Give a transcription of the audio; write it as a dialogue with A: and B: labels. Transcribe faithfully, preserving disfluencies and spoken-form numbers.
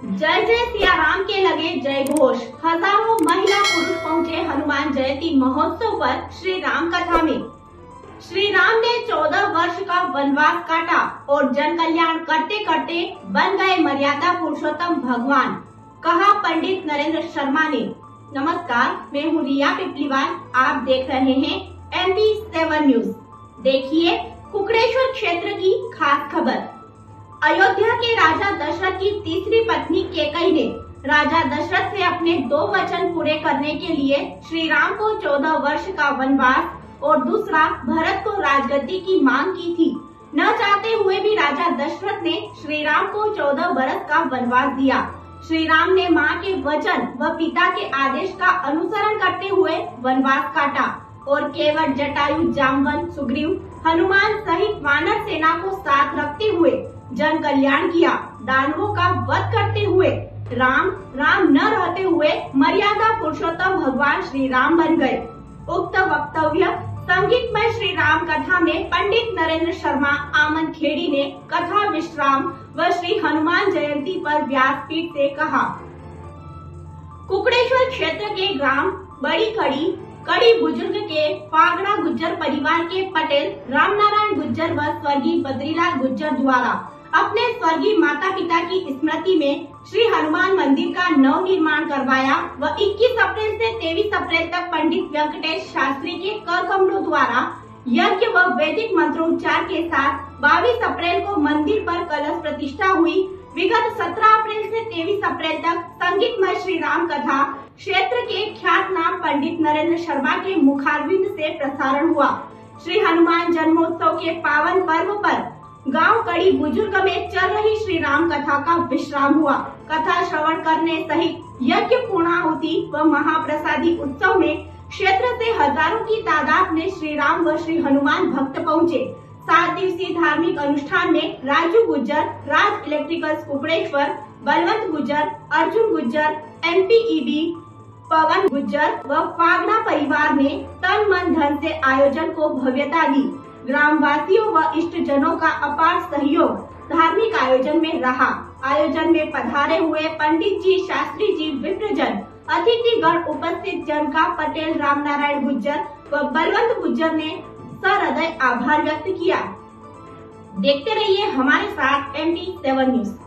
A: जय जय सिया राम के लगे जय घोष। हजारों महिला पुरुष पहुंचे हनुमान जयंती महोत्सव पर श्री राम कथा में। श्री राम ने चौदह वर्ष का वनवास काटा और जन कल्याण करते करते बन गए मर्यादा पुरुषोत्तम भगवान, कहा पंडित नरेंद्र शर्मा ने। नमस्कार, मैं हूँ रिया पिपलीवाल। आप देख रहे हैं एम पी सेवन न्यूज। देखिए कुकड़ेश्वर क्षेत्र की खास खबर। अयोध्या के राजा दशरथ की तीसरी पत्नी कैकेयी ने राजा दशरथ से अपने दो वचन पूरे करने के लिए श्री राम को चौदह वर्ष का वनवास और दूसरा भरत को राजगद्दी की मांग की थी। न चाहते हुए भी राजा दशरथ ने श्री राम को चौदह वर्ष का वनवास दिया। श्री राम ने मां के वचन व पिता के आदेश का अनुसरण करते हुए वनवास काटा और केवट, जटायु, जामवंत, सुग्रीव, हनुमान सहित वानर सेना को साथ रखते हुए जन कल्याण किया। दानवों का वध करते हुए राम राम न रहते हुए मर्यादा पुरुषोत्तम भगवान श्री राम बन गए। उक्त वक्तव्य संगीतमय श्री राम कथा में पंडित नरेंद्र शर्मा आमन खेड़ी ने कथा विश्राम व श्री हनुमान जयंती पर व्यासपीठ से कहा। कुकड़ेश्वर क्षेत्र के ग्राम बड़ी खड़ी कड़ी बुजुर्ग के फागड़ा गुज्जर परिवार के पटेल रामनारायण गुज्जर व स्वर्गीय बद्रीलाल गुज्जर द्वारा अपने स्वर्गीय माता पिता की स्मृति में श्री हनुमान मंदिर का नव निर्माण करवाया व इक्कीस अप्रैल से तेईस अप्रैल तक पंडित वेंकटेश शास्त्री के कर कमलों द्वारा यज्ञ व वैदिक मंत्रोच्चार के साथ बाईस अप्रैल को मंदिर पर कलश प्रतिष्ठा हुई। विगत सत्रह अप्रैल से तेईस अप्रैल तक संगीतमय श्री राम कथा क्षेत्र के ख्यात नाम पंडित नरेंद्र शर्मा के मुखारविंद से प्रसारण हुआ। श्री हनुमान जन्मोत्सव के पावन पर्व पर गांव कड़ी बुजुर्ग में चल रही श्री राम कथा का विश्राम हुआ। कथा श्रवण करने सहित यज्ञ पूर्णाहुति व महाप्रसादी उत्सव में क्षेत्र से हजारों की तादाद में श्री राम व श्री हनुमान भक्त पहुँचे। सात दिवसीय धार्मिक अनुष्ठान में Raju Gujjar, Raj electricals Kukdeshwar, Balwant Gujjar, Arjun Gujjar, M P E B, Pawan Gujjar व फागड़ा परिवार ने तन मन धन से आयोजन को भव्यता दी। ग्राम वासियों व इष्ट जनों का अपार सहयोग धार्मिक आयोजन में रहा। आयोजन में पधारे हुए पंडित जी, शास्त्री जी, विप्रजन, अतिथिगण, उपस्थित जन का पटेल रामनारायण गुज्जर व बलवंत गुज्जर ने सहृदय आभार व्यक्त किया। देखते रहिए हमारे साथ एम पी सेवन न्यूज।